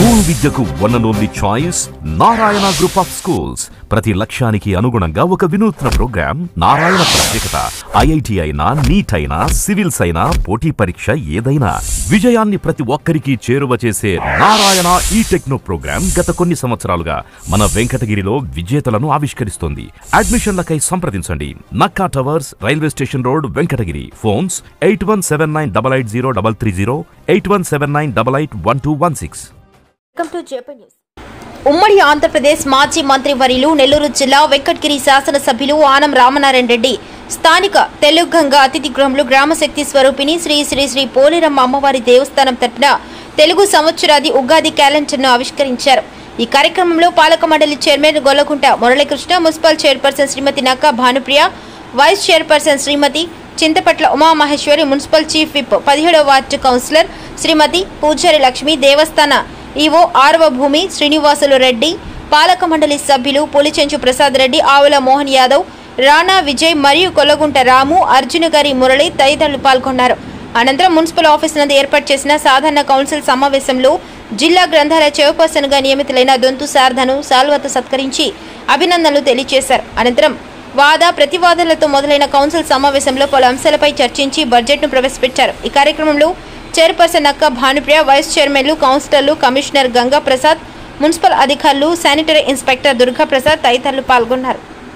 School విద్యకు one and only choice Narayana group of schools. ప్రతి లక్ష్యానికి అనుగుణంగా ఒక వినూత్న ప్రోగ్రాం. నారాయణ ప్రత్యేకత ఐఐటి అయినా, నీట్ అయినా, సివిల్స్ అయినా, పోటీ పరీక్ష ఏదైనా విజయాన్ని ప్రతి ఒక్కరికి చేరువ చేసే నారాయణ ఈ టెక్నో ప్రోగ్రాం గత కొన్ని సంవత్సరాలుగా మన వెంకటగిరిలో విజేతలను ఆవిష్కరిస్తోంది. అడ్మిషన్లకై సంప్రదించండి. Nakka towers, railway station road, Venkatagiri. Phones 8179880330, 8179881216. ఉమ్మడి ఆంధ్రప్రదేశ్ మాజీ మంత్రి వర్యులు నెల్లూరు జిల్లా వెంకటగిరి శాసనసభ్యులు ఆనం రామనారాయణ రెడ్డి స్థానిక తెలుగంగ అతిథి గృహంలో గ్రామశక్తి స్వరూపిణి శ్రీ శ్రీ శ్రీ పోలేరమ్మ అమ్మవారి దేవస్థానం తరపున తెలుగు సంవత్సరాది ఉగాది క్యాలెండర్ను ఆవిష్కరించారు. ఈ కార్యక్రమంలో పాలక మండలి chairman Gollagunta Muralikrishna, municipal chairperson Shrimati Nakka Bhanupriya, vice chairperson Shrimati Chintapatla Umamaheswari, municipal chief whip 17వ వార్డు కౌన్సిలర్ శ్రీమతి పూజారి లక్ష్మి, దేవస్థాన ఈవో ఆరవ భూమి శ్రీనివాసులు రెడ్డి, పాలక మండలి సభ్యులు పులిచెంచు ప్రసాద్ రెడ్డి, ఆవుల మోహన్ యాదవ్, రాణా విజయ్ మరియు కొల్లగుంట రాము, అర్జున గారి మురళి తదితరులు పాల్గొన్నారు. అనంతరం మున్సిపల్ ఆఫీస్ నందు ఏర్పాటు చేసిన సాధారణ కౌన్సిల్ సమావేశంలో జిల్లా గ్రంథాలయ చైర్పర్సన్ గా నియమితులైన దొంతు శారదను సాల్వతో సత్కరించి అభినందనలు తెలియజేశారు. అనంతరం వాద ప్రతివాదనలతో మొదలైన కౌన్సిల్ సమావేశంలో పలు అంశాలపై చర్చించి బడ్జెట్ను ప్రవేశపెట్టారు. ఈ కార్యక్రమంలో చైర్పర్సన్ నక్కా భానుప్రియ, వైస్ చైర్మన్లు, కౌన్సిలర్లు, కమిషనర్ గంగా ప్రసాద్, మున్సిపల్ అధికారులు, శానిటరీ ఇన్స్పెక్టర్ దుర్గా ప్రసాద్ తదితరులు పాల్గొన్నారు.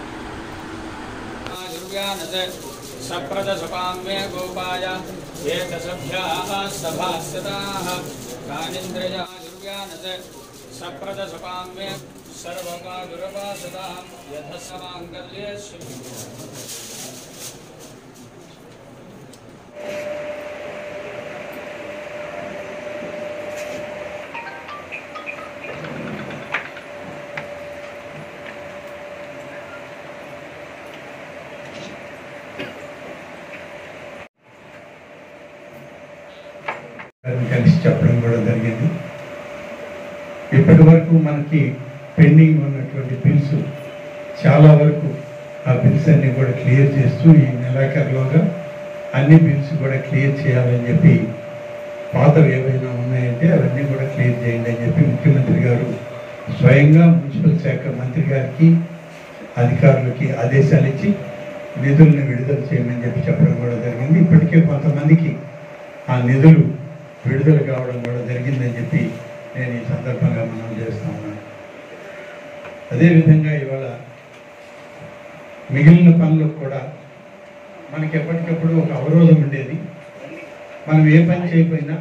కలిసి చెప్పడం కూడా జరిగింది. ఇప్పటి వరకు మనకి పెండింగ్ ఉన్నటువంటి బిల్స్ చాలా వరకు ఆ బిల్స్ అన్ని కూడా క్లియర్ చేస్తూ ఈ నెలాఖరులోగా అన్ని బిల్స్ కూడా క్లియర్ చేయాలని చెప్పి, పాతవి ఏవైనా ఉన్నాయంటే అవన్నీ కూడా క్లియర్ చేయండి అని చెప్పి ముఖ్యమంత్రి గారు స్వయంగా మున్సిపల్ శాఖ మంత్రి గారికి అధికారులకి ఆదేశాలు ఇచ్చి నిధుల్ని విడుదల చేయమని చెప్పి చెప్పడం కూడా జరిగింది. ఇప్పటికే కొంతమందికి ఆ నిధులు విడుదల కావడం కూడా జరిగిందని చెప్పి నేను ఈ సందర్భంగా మనం చేస్తూ ఉన్నాను. అదేవిధంగా ఇవాళ మిగిలిన పనులకు కూడా మనకి ఎప్పటికప్పుడు ఒక అవరోధం ఉండేది. మనం ఏ పని చేయకపోయినా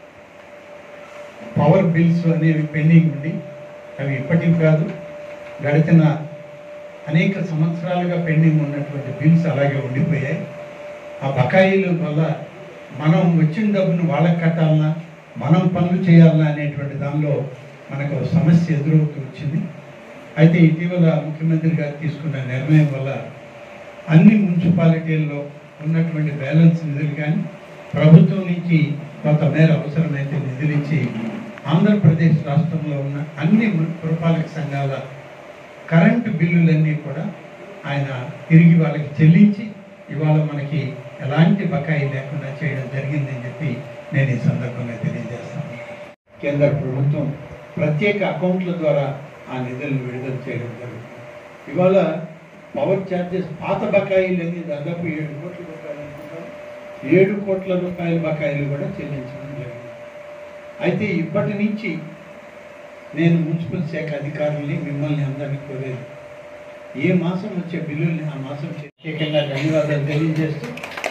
పవర్ బిల్స్ అనేవి పెండింగ్ ఉండి అవి ఇప్పటికి కాదు, గడిచిన అనేక సంవత్సరాలుగా పెండింగ్ ఉన్నటువంటి బిల్స్ అలాగే ఉండిపోయాయి. ఆ బకాయిల వల్ల మనం వచ్చిన డబ్బును వాళ్ళకి కట్టాలన్నా, మనం పనులు చేయాలన్నా అనేటువంటి దానిలో మనకు సమస్య ఎదురవుతూ వచ్చింది. అయితే ఇటీవల ముఖ్యమంత్రి గారు తీసుకున్న నిర్ణయం వల్ల అన్ని మున్సిపాలిటీల్లో ఉన్నటువంటి బ్యాలెన్స్ నిధులు కానీ ప్రభుత్వం నుంచి కొంత మేర అవసరమైతే నిధులు ఇచ్చి ఆంధ్రప్రదేశ్ రాష్ట్రంలో ఉన్న అన్ని పురపాలక సంఘాల కరెంటు బిల్లులన్నీ కూడా ఆయన తిరిగి వాళ్ళకి చెల్లించి ఇవాళ మనకి ఎలాంటి బకాయి లేకుండా చేయడం జరిగిందని చెప్పి నేను ఈ సందర్భంగా తెలియజేస్తాను. కేంద్ర ప్రభుత్వం ప్రత్యేక అకౌంట్ల ద్వారా ఆ నిధులను విడుదల చేయడం జరుగుతుంది. ఇవాళ పవర్ ఛార్జెస్ పాత బకాయిలన్నీ దాదాపు 7 కోట్ల రూపాయలు అనుకుంటాం, 7 కోట్ల రూపాయల బకాయిలు కూడా చెల్లించడం జరిగింది. అయితే ఇప్పటి నుంచి నేను మున్సిపల్ శాఖ అధికారుల్ని మిమ్మల్ని అందరినీ కోరేది, ఏ మాసం వచ్చే బిల్లుల్ని ఆ మాసం ప్రత్యేకంగా ధన్యవాదాలు తెలియజేస్తూ,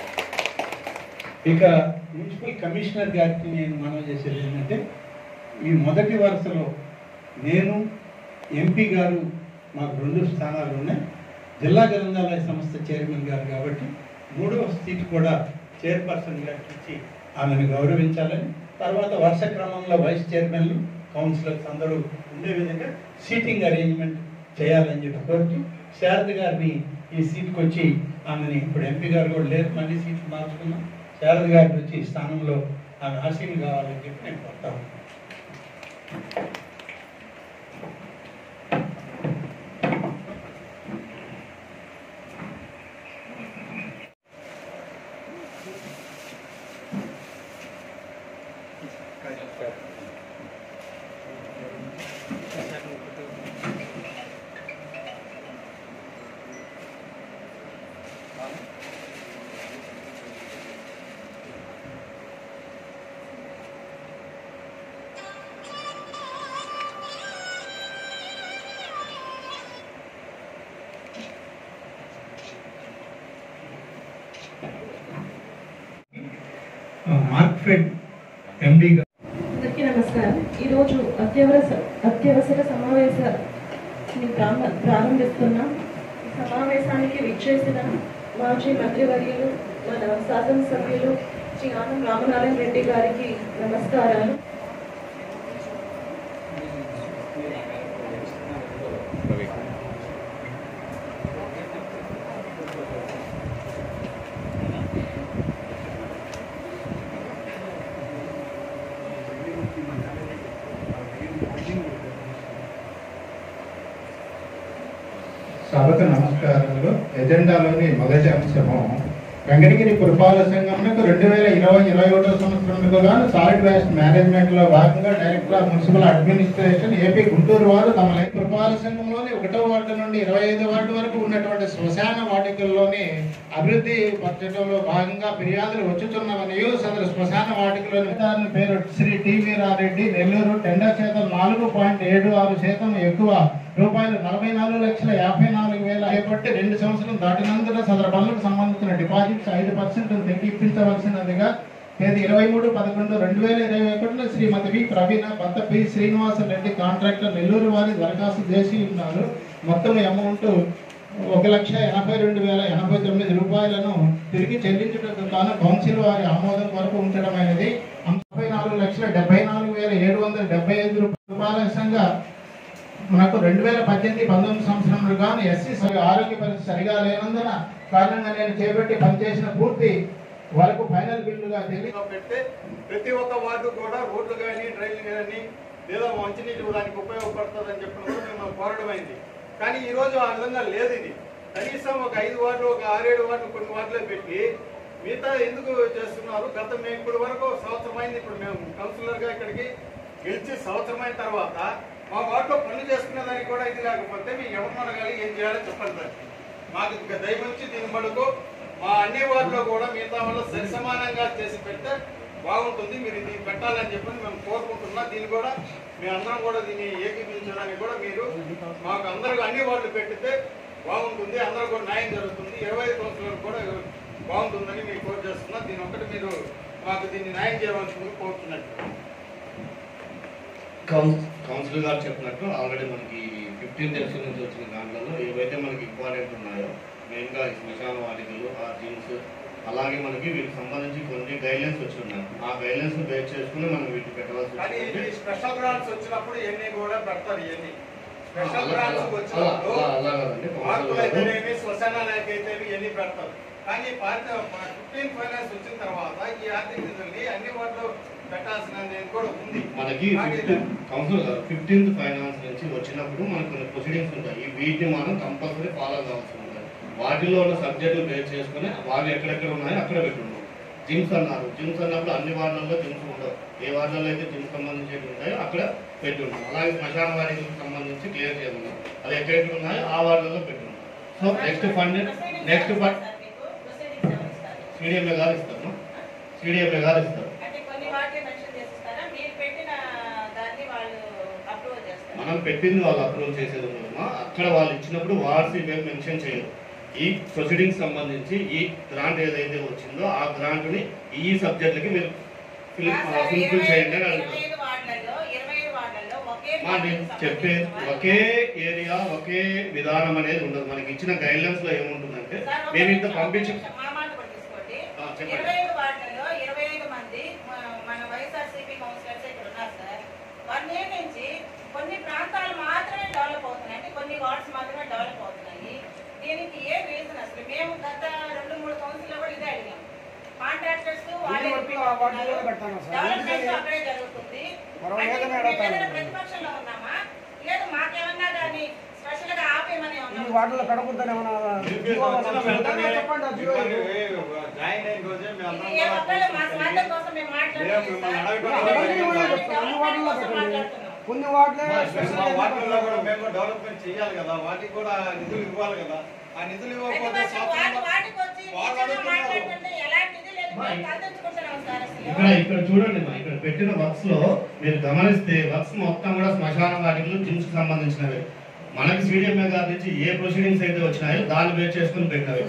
ఇక మున్సిపల్ కమిషనర్ గారికి నేను మనవి చేసేది ఏంటంటే, ఈ మొదటి వరుసలో నేను, ఎంపీ గారు, మాకు 2 స్థానాలు ఉన్నాయి. జిల్లా గ్రంథాలయ సంస్థ చైర్మన్ గారు కాబట్టి 3వ సీటు కూడా చైర్పర్సన్ గారికి ఇచ్చి ఆమెను గౌరవించాలని, తర్వాత వరుస క్రమంలో వైస్ చైర్మన్లు, కౌన్సిలర్స్ అందరూ ఉండే విధంగా సీటింగ్ అరేంజ్మెంట్ చేయాలని చెప్పి కోరుతూ, శారద గారిని ఈ సీట్కి వచ్చి ఆమెని, ఇప్పుడు ఎంపీ గారు కూడా లేరు, మళ్ళీ సీట్లు మార్చుకున్నాం, శారద గారిని వచ్చి ఈ స్థానంలో ఆమె ఆశీలు కావాలని చెప్పి నేను కోరుతాను. మార్క్ఫెడ్ ఎండి అందరికీ నమస్కారం. ఈరోజు అత్యవసర సమావేశాన్ని ప్రారంభిస్తున్నాం. ఈ సమావేశానికి విచ్చేసిన మాజీ మంత్రివర్యులు మన శాసనసభ్యులు శ్రీ ఆనం రామనారాయణ రెడ్డి గారికి నమస్కారాలు. సభకు నమస్కారములు. ఎజెండాలోని మొదటి అంశము వెంకటగిరి పురపాలక సంఘంకు 2020-21 సంవత్సరంలో గాను సాలిడ్ వేస్ట్ మేనేజ్మెంట్ లో భాగంగా director of municipal administration AP Guntur వారు తమ పురపాలక సంఘంలోని 1వ వార్డు నుండి 25వ వార్డు వరకు ఉన్నటువంటి శ్మశాన వాటికల్లోని అభివృద్ధి పరచడంలో భాగంగా ఫిర్యాదులు వచ్చుతున్నవని సదరు శ్మశాన వాటికలోని పేరు శ్రీ టివి రారెడ్డి, నెల్లూరు. టెండర్ శాతం 4.76% ఎక్కువ రూపాయలు 44,54,000 చేపట్టి 2 సంవత్సరం దాటినందున సదరు పనులకు సంబంధించిన డిపాజిట్స్ 5% తగ్గించవలసినదిగా తేదీ 23/11/2021 శ్రీమతి వి ప్రవీణ భర్త పి శ్రీనివాస రెడ్డి కాంట్రాక్టర్ నెల్లూరు వారి దరఖాస్తు చేసి ఉన్నారు. మొత్తం అమౌంట్ 1,82,089 రూపాయలను తిరిగి చెల్లించడానికి గాను కౌన్సిల్ వారి ఆమోదం కొరకు ఉంచడమైనది. 34,74,775 రూపాయల మనకు 2018-19 సంవత్సరంలో గాను ఎస్సీ ఆరోగ్య పరిస్థితి సరిగా లేనందున కారణంగా నేను చేపట్టి పనిచేసిన పూర్తి వరకు ఫైనల్ బిల్లుగా పెడితే ప్రతి ఒక్క వార్డు కూడా రోడ్లు కానీ డ్రైన్లు కానీ లేదా మంచినీళ్ళు ఇవ్వడానికి ఉపయోగపడుతుందని చెప్పిన కూడా మేము కోరడమైంది. కానీ ఈరోజు ఆ విధంగా లేదు. ఇది కనీసం ఒక 5 వార్డులు, ఒక 6-7 వార్డులు కొన్ని వార్డులో పెట్టి మిగతా ఎందుకు చేస్తున్నారు? మేము ఇప్పటి వరకు సంవత్సరం అయింది. ఇప్పుడు మేము కౌన్సిలర్గా ఇక్కడికి గెలిచి సంవత్సరం అయిన తర్వాత మా వార్డులో పనులు చేసుకునేదానికి కూడా ఇది కాకపోతే మేము ఎవరిని అడగాలి, ఏం చేయాలో చెప్పండి సార్. మాకు దయమంచి దీని మడుకు మా అన్ని వార్డులో కూడా మిగతా వాళ్ళు సరి సమానంగా చేసి పెడితే బాగుంటుంది. మీరు ఇది పెట్టాలని చెప్పని మేము కోరుకుంటున్నాం. దీన్ని కూడా మేమందరం కూడా దీన్ని ఏకీపించడానికి కూడా మీరు మాకు అందరూ అన్ని వార్డులు పెట్టితే బాగుంటుంది. అందరూ కూడా న్యాయం జరుగుతుంది. 25 సంవత్సరాలు కూడా బాగుంటుందని మీకు కోరు చేస్తున్నాం. దీని ఒక్కటి మీరు మాకు దీన్ని న్యాయం చేయవలసింది కోరుతున్నట్టు. కౌన్సిలర్ గారు చెప్పినట్టు ఆల్రెడీ మనకి 15 డేస్ నుంచి వచ్చిన దాంట్లో ఏవైతే మనకి ఇంపార్టెంట్ ఉన్నాయో మెయిన్గా శ్మశాన వాటికలు, ఆ జిమ్స్, అలాగే మనకి వీటికి సంబంధించి కొన్ని గైడ్లైన్స్ వచ్చి ఉన్నాయి. ఆ గైడ్లైన్స్ బేస్ చేసుకుని మనం వీటిని పెట్టవలసి ఉంటుంది. స్పెషల్ గ్రాంట్స్ వచ్చినప్పుడు ఇవన్నీ కూడా పెడతారు. ఇవన్నీ స్పెషల్ గ్రాంట్స్ వచ్చినప్పుడు శ్మశానాలకి అయితే ఇవన్నీ పెడతారు. కానీ 15 ఫైనాన్స్ వచ్చిన తర్వాత ఈ ఆర్థిక నిధుల్ని అన్ని వాటిలో పెట్టాల్సిన కూడా ఉంది. మనకి కౌన్సిల్ గారు 15th ఫైనాన్స్ నుంచి వచ్చినప్పుడు మనకు కొన్ని ప్రొసీడింగ్స్ ఉంటాయి. వీటిని మనం కంపల్సరీ ఫాలో కావాల్సి ఉంటుంది. వాటిలో ఉన్న సబ్జెక్టులు బేస్ చేసుకుని వాళ్ళు ఎక్కడెక్కడ ఉన్నాయో అక్కడ పెట్టున్నాం. జిమ్స్ అన్నారు. జిమ్స్ అన్నప్పుడు అన్ని వార్డులలో జిమ్స్ ఉండవు. ఏ వార్డులలో అయితే జిమ్స్ సంబంధించి ఉంటాయో అక్కడ పెట్టున్నాం. అలాగే శ్మశాన వాటికి సంబంధించి క్లియర్ చేయమన్నాం. అది ఎక్కడెక్కడ ఉన్నాయో ఆ వార్డులలో పెట్టున్నాం. సో నెక్స్ట్ ఫండ్ సిడిఎంఏ గారు ఇస్తాము. సిడిఎంఏ గారు ఇస్తారు. మనం పెట్టింది వాళ్ళు అప్రూవ్ చేసేది మూలమా అక్కడ వాళ్ళు ఇచ్చినప్పుడు వార్డ్స్ మేము మెన్షన్ చేయరు. ఈ ప్రొసీడింగ్స్ సంబంధించి ఈ గ్రాంట్ ఏదైతే వచ్చిందో ఆ గ్రాంట్ని ఈ సబ్జెక్టులకి మీరు ఫుల్ఫిల్ చేయండి అని అడుగుతారు. చెప్పే ఒకే ఏరియా ఒకే విధానం అనేది ఉండదు. మనకి ఇచ్చిన గైడ్లైన్స్ లో ఏముంటుందంటే మేము ఇంత పంపించి కొన్ని ప్రాంతాలు మాత్రమే డెవలప్ అవుతున్నాయి, అంటే కొన్ని వార్డ్స్ మాత్రమే డెవలప్ అవుతున్నాయి. దీనికి ఏ రీజన్? అసలు మేము గత 2-3 కౌన్సిల్లో కూడా ఇదే అడిగాం. కాంట్రాక్టర్స్ డెవలప్మెంట్ అక్కడే జరుగుతుంది. ప్రతిపక్షంలో ఉన్నామా లేదు మాకేమన్నా కానీ స్పెషల్ గా ఆపేమని కోసం మేము మాట్లాడుతున్నాం. కొన్ని వాటిల్లో కూడా మేము డెవలప్మెంట్ చేయాలి కదా, వాటికి కూడా నిధులు ఇవ్వాలి కదా. ఆ నిధులు ఇవ్వకపోతే ఇక్కడ చూడండి, ఇక్కడ పెట్టిన వర్క్స్ లో మీరు గమనిస్తే వర్క్స్ మొత్తం కూడా శ్మశాన వాటికలు జిమ్స్ కి సంబంధించినవి. మనకి సీడీఎంఏ గారి నుంచి ఏ ప్రొసీడింగ్స్ అయితే వచ్చినాయో దాన్ని బేస్ చేసుకుని పెట్టినవి.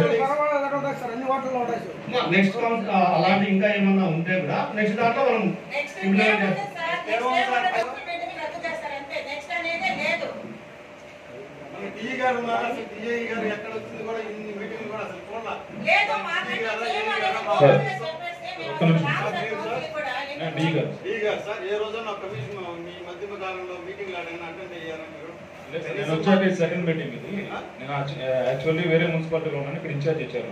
నెక్స్ట్ అలాంటి ఇంకా ఏమన్నా ఉంటే కూడా నెక్స్ట్ దాంట్లో మనం ఇంప్లిమెంట్ చేస్తాం. టీఈ గారు ఉన్నారు, టీఐ గారు ఎక్కడ వచ్చింది కూడా ఇన్ని మీటింగ్లు కూడా అసలు చూడాలి. సార్ ఏ రోజున కమిషన్ మీ మధ్య కాలంలో మీటింగ్లు అడిగిన అటెండ్ అయ్యారా మీరు? నేను వచ్చాక సెకండ్ మీటింగ్ ఇది. నేను యాక్చువల్లీ వేరే మున్సిపాలిటీలో ఉన్నాను, ఇక్కడ ఇన్ఛార్జ్ ఇచ్చారు.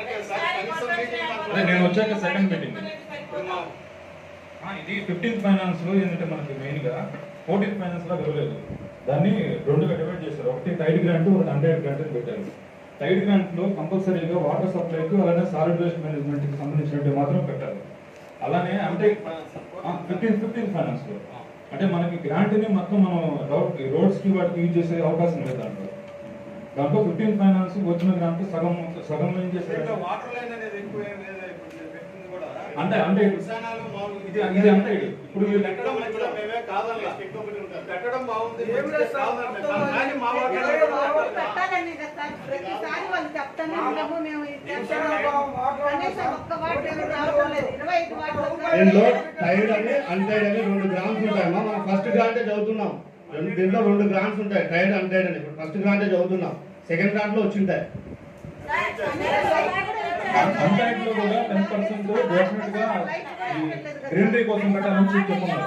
నేను వచ్చాక సెకండ్ మీటింగ్ ఇది 15th ఫైనాన్స్ లో ఏంటంటే మనకి మెయిన్ గా 14th ఫైనాన్స్ లో ఇవ్వలేదు. దాన్ని రెండుగా డివైడ్ చేశారు. ఒకటి టైడ్ గ్రాంట్, ఒకటి అన్టైడ్ గ్రాంట్ అని పెట్టారు. టైడ్ గ్రాంట్ లో కంపల్సరీగా వాటర్ సప్లైకి అలానే సాలిడ్ వేస్ట్ మేనేజ్మెంట్ కి సంబంధించినట్టు మాత్రం పెట్టాలి. అలానే అంటే 15th ఫైనాన్స్ లో అంటే మనకి గ్రాంట్ ని మొత్తం మనం రోడ్స్ కి వాటికి యూజ్ చేసే అవకాశం లేదు. దాంట్లో 15th ఫైనాన్స్ వచ్చిన గ్రాంట్ సగం ఏం చేశారు అంటే ఇది అంటే ఇప్పుడు పెట్టడం బాగుంది. దీంట్లో టైడ్ అని అన్టైడ్ అని 2 గ్రామ్స్ ఉంటాయమ్మా. మనం ఫస్ట్ గ్రాంటే చదువుతున్నాం. దీంట్లో 2 గ్రామ్స్ ఉంటాయి, టైడ్ అన్టైడ్ అని. ఇప్పుడు ఫస్ట్ గ్రాంటే చదువుతున్నాం, సెకండ్ గ్రాంట్ లో వచ్చింటాయి. అన్టైడ్ లో కూడా 10% డెఫినెట్ గా గ్రీనరీ కోసం పెట్టాలని చెప్తున్నారు.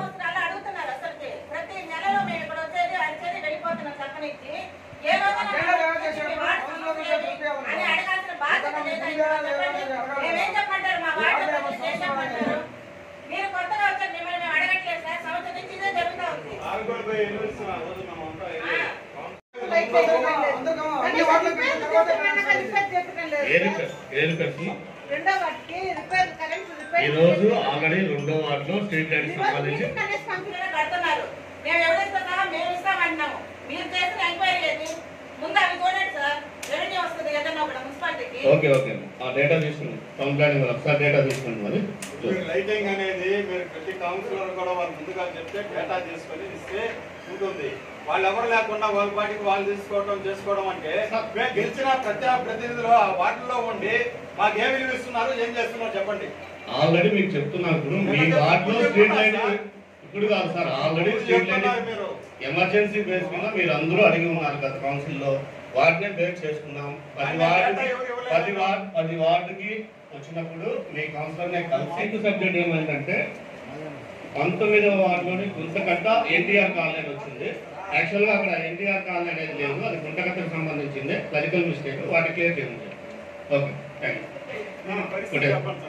మీరు కొత్తగా వచ్చారు, మిమ్మల్ని మేము అడగట్లేదు సార్. సంవత్సరం నుంచి ఇదే జరుగుతూ ఉంది. ఈ రోజు ఆల్రెడీ 2వ వార్డులో స్ట్రీట్ లైట్ సంబంధించి కడుతున్నారు. మేము ఎవరిస్తా మేము ఇస్తామంటున్నాము. మీరు చేసిన ఎంక్వైరీ ఏది ముందు అవి చూడండి సార్. రెవెన్యూ వస్తుంది ఏదన్నా ఒకటి మున్సిపాలిటీకి. ఓకే ఆ డేటా తీసుకుని టౌన్ ప్లానింగ్ ఒకసారి డేటా తీసుకోండి. మరి లైటింగ్ అనేది మీరు ప్రతి కౌన్సిలర్ కూడా వాళ్ళు ముందుగా చెప్తే డేటా తీసుకొని ఇస్తే ఉంటుంది. వాళ్ళు ఎవరు లేకుండా వాళ్ళ పాటికి వాళ్ళు చేసుకోవడం అంటే మేము గెలిచిన ప్రతినిధులు ఆ వార్డులో ఉండి మాకు ఏమి విలువిస్తున్నారు, ఏం చేస్తున్నారు చెప్పండి. ఆల్రెడీ మీకు చెప్తున్నారు. ఇప్పుడు మీ వార్డులో స్ట్రీట్ లైట్ ఇప్పుడు కాదు sir, already street light emergency base మీద మీరు అందరూ అడిగి ఉన్నారు గత కౌన్సిల్లో. వాటినే బేస్ చేసుకున్నాం. 10 వార్డుకి వచ్చినప్పుడు మీ కౌన్సిలర్ కలిసి సబ్జెక్ట్ ఏమైందంటే 19వ వార్డులోని గుంతకట్ట ఎన్టీఆర్ కాలనీ వచ్చింది. యాక్చువల్ గా అక్కడ ఎన్టీఆర్ కాలనీ అనేది లేదు, అది గుంటకట్టకు సంబంధించింది. క్లరికల్ మిస్టేక్, వాటి క్లియర్ చేయండి. Okay thank you.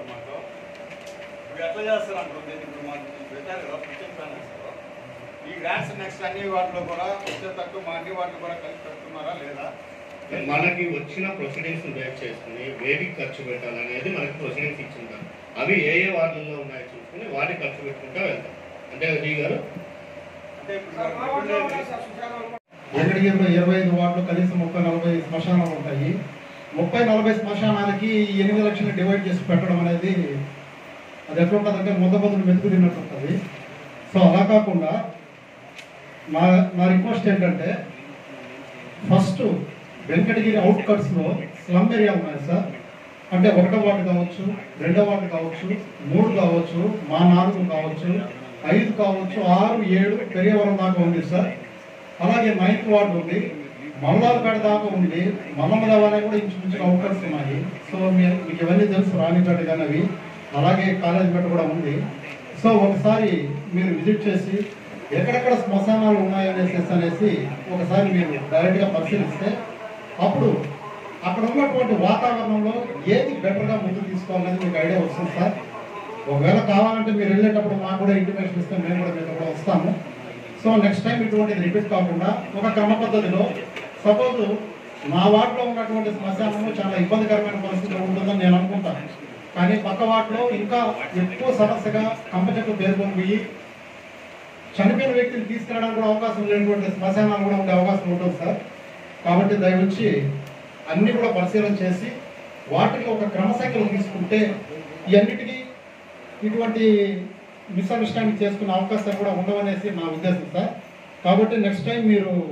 ఎట్లా చేస్తారు అంటే ఇప్పుడు మాకు పెట్టారు కదా కిచెన్ ఫైనాన్స్ ఈ గ్రాంట్స్ నెక్స్ట్ అన్ని వాటిలో కూడా వచ్చేటట్టు మా అన్ని వాటిలో కూడా కలిసి పెడుతున్నారా లేదా? మనకి వచ్చిన ప్రొసీడింగ్స్ బేస్ చేసుకుని వేటికి ఖర్చు పెట్టాలనేది మనకి ప్రొసీడింగ్స్ ఇచ్చింటారు. అవి ఏ వార్డుల్లో ఉన్నాయో చూసుకుని వాటికి ఖర్చు పెట్టుకుంటా వెళ్తాం. అంతే కదా జీ గారు? అంటే వెంకటగిరిలో 25 వార్డులు కలిసి 30-40 శ్మశానాలు ఉంటాయి. 30-40 శ్మశానాలకి 8 లక్షలు డివైడ్ చేసి పెట్టడం అనేది అది ఎట్లా ఉంటుందంటే ముద్దబదులు వెతుకు తిన్నట్టు ఉంటుంది. సో అలా కాకుండా నా రిక్వెస్ట్ ఏంటంటే ఫస్ట్ వెంకటగిరి అవుట్కట్స్లో స్లమ్ ఏరియా ఉన్నాయి సార్. అంటే 1వ వార్డు కావచ్చు, 2వ వార్డు కావచ్చు, 3 కావచ్చు, మా 4 కావచ్చు, 5 కావచ్చు, 6, 7 పెరియవరం దాకా ఉంది సార్. అలాగే 9th వార్డు ఉంది, మల్లాలపేట దాకా ఉంది, మల్లమ్మదేవాలయ కూడా ఇంచుమించుగా అవుట్కట్స్ ఉన్నాయి. సో మీకు ఇవన్నీ తెలుసు, రాణిపేట కానీ అవి, అలాగే కాలేజీపేట కూడా ఉంది. సో ఒకసారి మీరు విజిట్ చేసి ఎక్కడెక్కడ శ్మశానాలు ఉన్నాయనేసి ఒకసారి మీరు డైరెక్ట్గా పరిశీలిస్తే అప్పుడు అక్కడ ఉన్నటువంటి వాతావరణంలో ఏది బెటర్గా ముందుకు తీసుకోవాలనేది మీకు ఐడియా వస్తుంది సార్. ఒకవేళ కావాలంటే మీరు వెళ్ళేటప్పుడు మాకు కూడా ఇంటిమేషన్ ఇస్తే మేము కూడా మీతో కూడా వస్తాము. సో నెక్స్ట్ టైం ఇటువంటిది రిపీట్ కాకుండా ఒక క్రమ పద్ధతిలో సపోజ్ మా వార్డులో ఉన్నటువంటి శ్మశానంలో చాలా ఇబ్బందికరమైన పరిస్థితులు ఉంటుందని నేను అనుకుంటాను. కానీ పక్క వాటిలో ఇంకా ఎక్కువ సమస్యగా కంప చెట్లు పేర్కొని పోయి చనిపోయిన వ్యక్తిని తీసుకెళ్ళడానికి కూడా అవకాశం లేనటువంటి శ్మశానాలు కూడా ఉండే అవకాశం ఉంటుంది సార్. కాబట్టి దయవచ్చి అన్ని కూడా పరిశీలన చేసి వాటికి ఒక క్రమశిక్షణ తీసుకుంటే ఇవన్నిటికీ ఇటువంటి మిస్అండర్స్టాండింగ్ చేసుకునే అవకాశాలు కూడా ఉండవనేసి నా ఉద్దేశం సార్. కాబట్టి నెక్స్ట్ టైం మీరు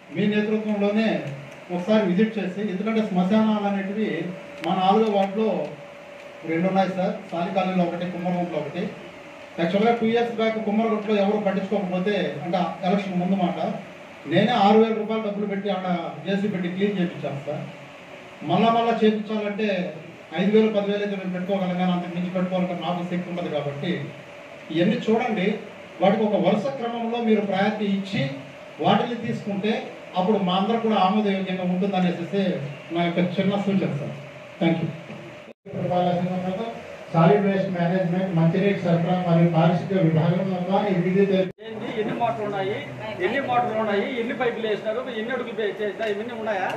మీ నేతృత్వంలోనే ఒకసారి విజిట్ చేసి, ఎందుకంటే శ్మశానాలు అనేటివి మా 4వ వార్డులో 2 ఉన్నాయి సార్. సాలికాలంలో ఒకటి, కుమ్మరగుంటలో ఒకటి. యాక్చువల్గా 2 years బ్యాక్ కుమ్మరగుంటలో ఎవరు పట్టించుకోకపోతే, అంటే ఎలక్షన్ ముందు మాట, నేనే 6,000 రూపాయలు డబ్బులు పెట్టి ఆడ జేసీ పెట్టి క్లీన్ చేయించాను సార్. మళ్ళా చేయించాలంటే 5,000 10,000 అయితే మేము పెట్టుకోగలం, కానీ అంతకు మించి పెట్టుకోవాలంటే నాకు శక్తి ఉండదు. కాబట్టి ఇవన్నీ చూడండి, వాటికి ఒక వరుస క్రమంలో మీరు ప్రయారిటీ ఇచ్చి వాటిని తీసుకుంటే అప్పుడు మా అందరూ కూడా ఆమోదయోగ్యంగా ఉంటుందనేసి నా యొక్క చిన్న సూచన sir. Thank you. Solid waste management, మంచినీటి సరఫరా మరియు పారిశుద్ధ్య విభాగంలో ఎన్ని మోటార్లు ఉన్నాయి, ఎన్ని పైపులు వేసినారు, ఎన్ని అడుగులు చేసినా, ఇవన్నీ ఉన్నాయా?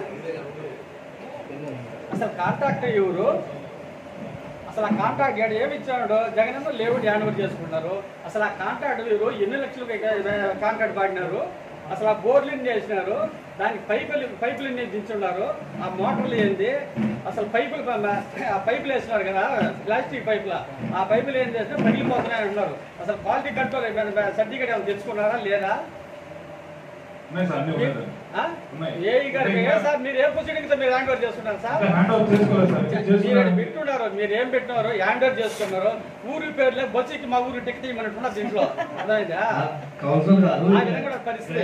అసలు కాంట్రాక్టర్ ఎవరు? అసలు ఆ కాంట్రాక్ట్ ఏమి ఇచ్చాడు? జగన్ లేఅవుట్ హ్యాండ్ ఓవర్ చేసుకున్నారు. అసలు ఆ కాంట్రాక్ట్ ఎవరు? ఎన్ని లక్షలు కాంట్రాక్ట్ పాడినారు? అసలు ఆ బోర్లు ఎన్ని వేసినారు? దానికి పైపులు ఎన్ని దించున్నారు? ఆ మోటార్లు ఏంది? అసలు ఆ పైపులు వేసినారు కదా, ప్లాస్టిక్ పైపుల, ఆ పైపులు ఏం చేసినా పగిలిపోతున్నాయి అంటున్నారు. అసలు క్వాలిటీ కంట్రోల్ సర్టిఫికేట్ ఏమైనా తెచ్చుకున్నారా లేదా? సార్ మీరు ఏ ప్రొసీడింగ్ మీరు హ్యాండ్ ఓవర్ చేసుకున్నారు సార్? మీరు పెట్టున్నారు, మీరు ఏం పెట్టినారు? హ్యాండ్ ఓవర్ చేసుకున్నారు. ఊరి పేర్లే బొచ్చికి మా ఊరు టికెట్ ఇవ్వమంటున్నారు. దీంట్లో అర్థమైందా? పరిస్థితి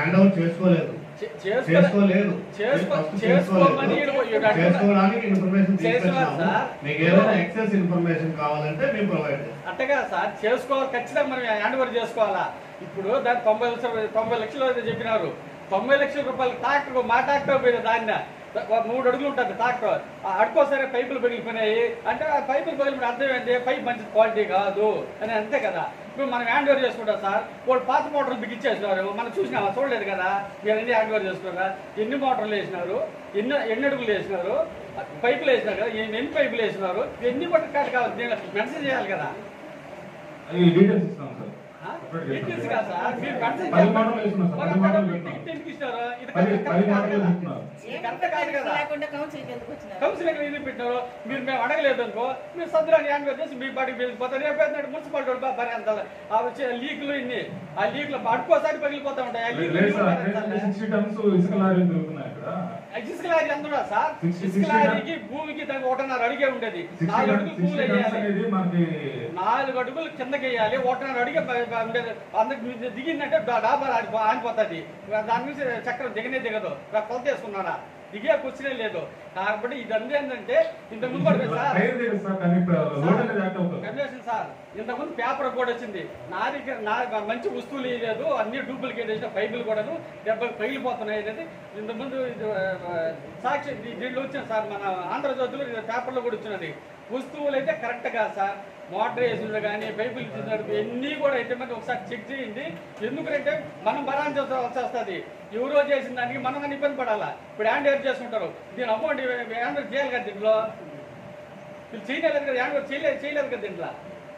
అట్టగా సార్ చేసుకోవాలి, ఖచ్చితంగా మనం హ్యాండ్ ఓవర్ చేసుకోవాలా. ఇప్పుడు దాన్ని 90 లక్షలు చెప్పినారు. 90 లక్షల రూపాయలు ట్రాక్టర్, మా ట్రాక్టర్ పోయిన దాన్ని 3 అడుగులు ఉంటుంది ట్రాక్టర్, అడుకోసరే పైపులు పగిలిపోయినాయి అంటే ఆ పైపులు పగిలిపోయిన అర్థం ఏంటి? పైప్ మంచి క్వాలిటీ కాదు అని, అంతే కదా. ఇప్పుడు మనం హ్యాండ్ ఓవర్ చేసుకుంటాం సార్. వాళ్ళు పాత మోటార్లు బిగించేసినారు, మనం చూసినామా? చూడలేదు కదా. మీరు ఎన్ని హ్యాండ్ ఓవర్ చేసుకున్నారా? ఎన్ని మోటార్లు వేసినారు, ఎన్ని అడుగులు వేసినారు, పైపులు వేసినారు కదా, ఎన్ని పైపులు వేసినారు, ఎన్ని పట్టు కాదు కావాలి, మెన్షన్ చేయాలి కదా. కౌన్సిలింగ్ పెట్టినారు మీరు, మేము అడగలేదు అనుకో, మీరు సద్దురాని హ్యాండ్ ఓవర్ చేసి మీ బాడీకి వెళ్ళిపోతారు. రేపు మున్సిపాలిటీ లీకులు ఇన్ని, ఆ లీకులు అడుకోసారి పగిలిపోతా ఉంటాయి. ఇసుక లారీ అందరూ సార్, ఇసుక లారీకి భూమికి 1.5 అడిగే ఉండేది. 4 అడుగులు భూములు వేయాలి, 4 అడుగులు కిందకి వేయాలి, 1.5 అడిగే ఉండేది. అందరికి దిగిందంటే డాబా ఆడిపోతుంది. దాని నుంచి చక్రం దిగనే దిగదు. కొలత వేసుకున్నారా? దిగే కూర్చునే లేదు. కాబట్టి ఇదంతా ఏంటంటే ఇంతకుముందు సార్, ఇంతకుముందు పేపర్ కూడా వచ్చింది. మంచి వస్తువులు లేదు, అన్ని డూప్లికేట్ చేసిన పైపులు కూడాను దెబ్బలు పగిలిపోతున్నాయి అనేది ఇంతకుముందు సాక్షి దీంట్లో వచ్చింది సార్. మన ఆంధ్రజ్యోతిలో పేపర్లో కూడా వచ్చినది. వస్తువులు అయితే కరెక్ట్ కాదు సార్. మోటార్ వేసినట్టు కానీ పైపులు ఇచ్చినట్టు ఎన్ని కూడా అయితే మరి ఒకసారి చెక్ చేయండి. ఎందుకంటే మనం భరాంచాల్సి వస్తుంది. ఎవరో చేసిన దానికి మనం కానీ ఇబ్బంది పడాలా. ఇప్పుడు హ్యాండ్ ఓవర్ చేసుకుంటారు, దీని అమౌంట్ హ్యాండ్ ఓవర్ చేయాలి కదా. దీంట్లో వీళ్ళు చేయలేదు కదా, హ్యాండ్ ఓవర్ చేయలేదు కదా. దీంట్లో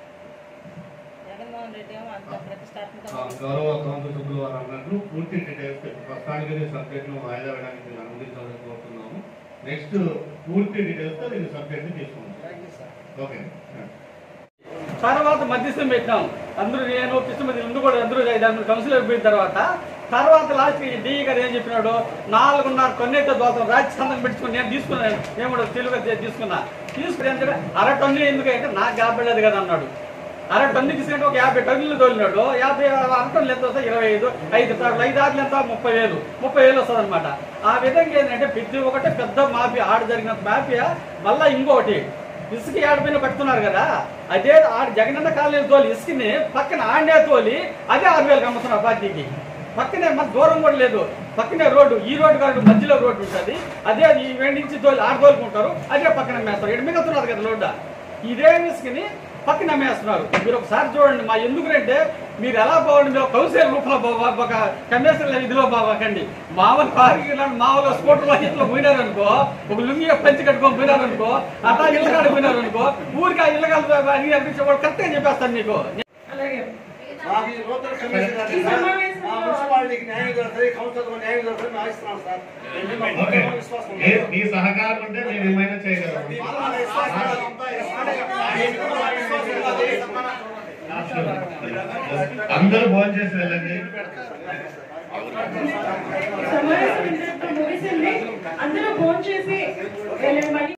గౌరవ కౌన్సిల్ సభ్యులు వారు అన్నట్లు పూర్తి డీటెయిల్స్ ప్రస్తుతానికి సబ్జెక్ట్ ను వాయిదా వేయడానికి అనుమతించాలని కోరుతున్నాము. నెక్స్ట్ పూర్తి డీటెయిల్స్ తో దీన్ని సబ్జెక్ట్ తీసుకుంటాం. ఓకే. తర్వాత మధ్యస్థం పెట్టినాం. అందరూ నేను కృష్ణమతి ముందు కూడా అందరూ కౌన్సిల్ అయిపోయిన తర్వాత లాస్ట్ డిఈ గారు ఏం చెప్పినాడు? 4.5 టన్నులతో దోతం రాజ్య సంతకం పెట్టుకుని నేను తీసుకున్నాను. నేను కూడా తెలుగుగా తీసుకుని ఎందుకంటే 1/2 టన్ను ఎందుకంటే నాకు కాబడలేదు కదా అన్నాడు. 1/2 టన్ను తీసుకుంటే ఒక 50 టన్నులు తోలినాడు. 1/2 టన్నులు ఎంత వస్తాయి? 25, 5 ఆర్లు ఎంత? 30,000 వస్తుంది అనమాట. ఆ విధంగా ఏంటంటే ప్రతి ఒక్కటే పెద్ద మాఫియా, ఆడ జరిగిన మాఫియా. మళ్ళా ఇంకొకటి ఇసుక ఆడపైన పట్టుకున్నారు కదా, అదే జగనన్న కాలనీ తోలి ఇసుకని పక్కన ఆడే తోలి అదే 6,000 అమ్ముతున్నారు పార్టీకి. పక్కనే మన దూరం కూడా లేదు, పక్కనే రోడ్డు, ఈ రోడ్డు కాదు మధ్యలో రోడ్డు ఉంటుంది. అదే ఈ నుంచి తోలి తోలుకుంటారు, అదే పక్కన అమ్మేస్తారు. ఇక్కడ మిగుతున్నారు కదా రోడ్డు, ఇదే ఇసుకని పక్కన అమ్మేస్తున్నారు. మీరు ఒకసారి చూడండి. మా ఎందుకంటే మీరు ఎలా బాగుండి, మీరు కౌన్సిలర్ రూపంలో ఒక కమిషనర్ ఇదిలో బాకండి. మామూలు పార్కి మామూలు స్కూటర్ ఇట్లా పోయినారనుకో, ఒక లుంగి పంచి కట్టుకొని పోయినారనుకో, అట్లా ఇళ్ళ కాడ పోయినారనుకో, ఊరికి ఆ ఇళ్ళ వాళ్ళు కరెక్ట్గా చెప్పేస్తాను మీకు. మీ సహకారం ఉంటే మేము ఏమైనా చేయగలం. అందరూ భోజనం చేసి వెళ్ళండి. సమావేశం ఇంతటితో ముగిసింది. అందరూ ఫోన్ చేసి